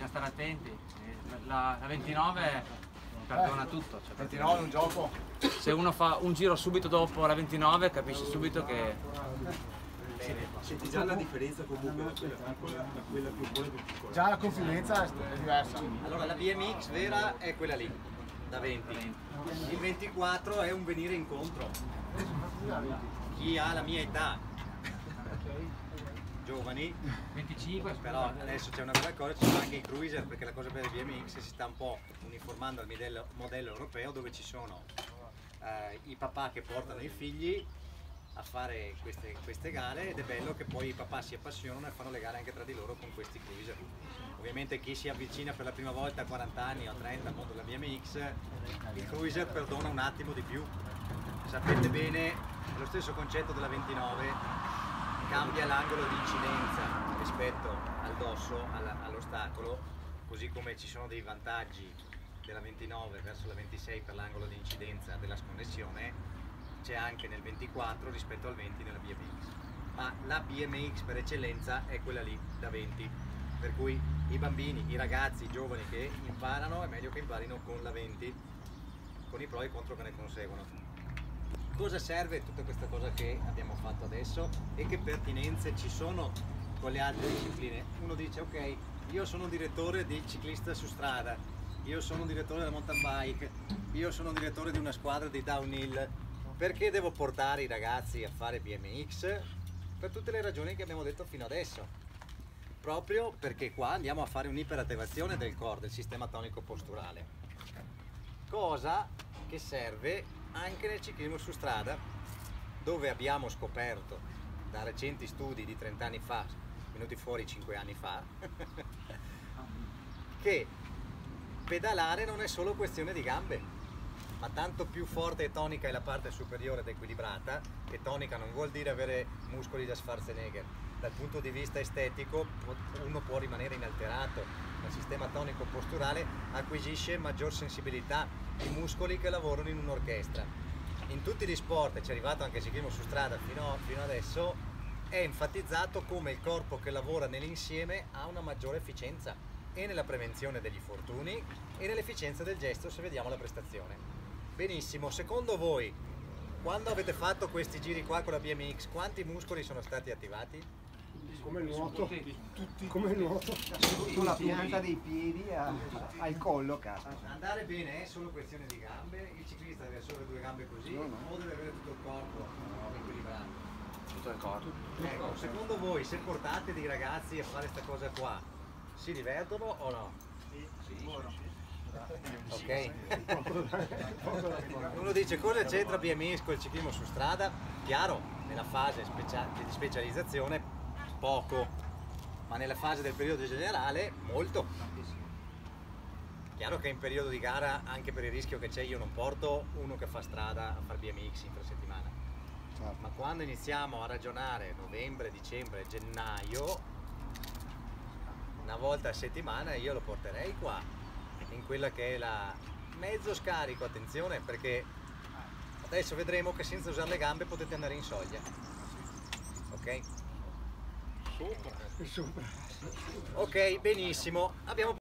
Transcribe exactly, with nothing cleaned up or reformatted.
bisogna stare attenti. La, la ventinove perdona tutto. Cioè, ventinove è un gioco. Se uno fa un giro subito dopo la ventinove capisce subito che... Senti già la differenza comunque da quella piccola da quella più buona e più piccola. Già la confidenza è diversa. Allora la B M X vera è quella lì, da venti. Il ventiquattro è un venire incontro. Chi ha la mia età, giovani, venticinque, però adesso c'è una bella cosa, ci sono anche i cruiser, perché la cosa bella di B M X si sta un po' uniformando al modello, modello europeo, dove ci sono eh, i papà che portano i figli a fare queste, queste gare, ed è bello che poi i papà si appassionano e fanno le gare anche tra di loro con questi cruiser. Ovviamente chi si avvicina per la prima volta a quaranta anni o trenta al mondo della B M X, il cruiser perdona un attimo di più. Sapete bene, è lo stesso concetto della ventinove, cambia l'angolo di incidenza rispetto al dosso, all'ostacolo, così come ci sono dei vantaggi della ventinove verso la ventisei per l'angolo di incidenza della sconnessione, c'è anche nel ventiquattro rispetto al venti nella B M X. Ma la B M X per eccellenza è quella lì, da venti. Per cui i bambini, i ragazzi, i giovani che imparano, è meglio che imparino con la venti, con i pro e i contro che ne conseguono. Cosa serve tutta questa cosa che abbiamo fatto adesso e che pertinenze ci sono con le altre discipline? Uno dice ok, io sono un direttore di ciclista su strada, io sono un direttore della mountain bike, io sono un direttore di una squadra di downhill, perché devo portare i ragazzi a fare B M X? Per tutte le ragioni che abbiamo detto fino adesso, proprio perché qua andiamo a fare un'iperattivazione del core, del sistema tonico posturale, cosa che serve anche nel ciclismo su strada, dove abbiamo scoperto da recenti studi di trenta anni fa, venuti fuori cinque anni fa, che pedalare non è solo questione di gambe, ma tanto più forte e tonica è la parte superiore ed equilibrata, che tonica non vuol dire avere muscoli da Schwarzenegger. Dal punto di vista estetico uno può rimanere inalterato, ma il sistema tonico posturale acquisisce maggior sensibilità, i muscoli che lavorano in un'orchestra. In tutti gli sport, e ci è arrivato anche il ciclismo su strada fino, fino adesso, è enfatizzato come il corpo che lavora nell'insieme ha una maggiore efficienza, e nella prevenzione degli infortuni e nell'efficienza del gesto, se vediamo la prestazione. Benissimo, secondo voi, quando avete fatto questi giri qua con la B M X, quanti muscoli sono stati attivati? Come il nuoto, tutti come il nuoto. Sulla pianta dei piedi a, al collo, cazzo. Andare bene è solo questione di gambe, il ciclista deve avere solo due gambe così, no, no. O deve avere tutto il corpo equilibrato? Tutto il corpo. Ecco, secondo voi, se portate dei ragazzi a fare questa cosa qua, si divertono o no? Sì, sì. Ok? Uno dice cosa c'entra B M X con il ciclismo su strada? Chiaro, nella fase specia di specializzazione poco, ma nella fase del periodo generale molto. Chiaro che in periodo di gara, anche per il rischio che c'è, io non porto uno che fa strada a fare B M X infrasettimana, ma quando iniziamo a ragionare novembre, dicembre, gennaio, una volta a settimana io lo porterei qua in quella che è la mezzo scarico, attenzione, perché adesso vedremo che senza usare le gambe potete andare in soglia, ok? Sopra. Ok, benissimo, abbiamo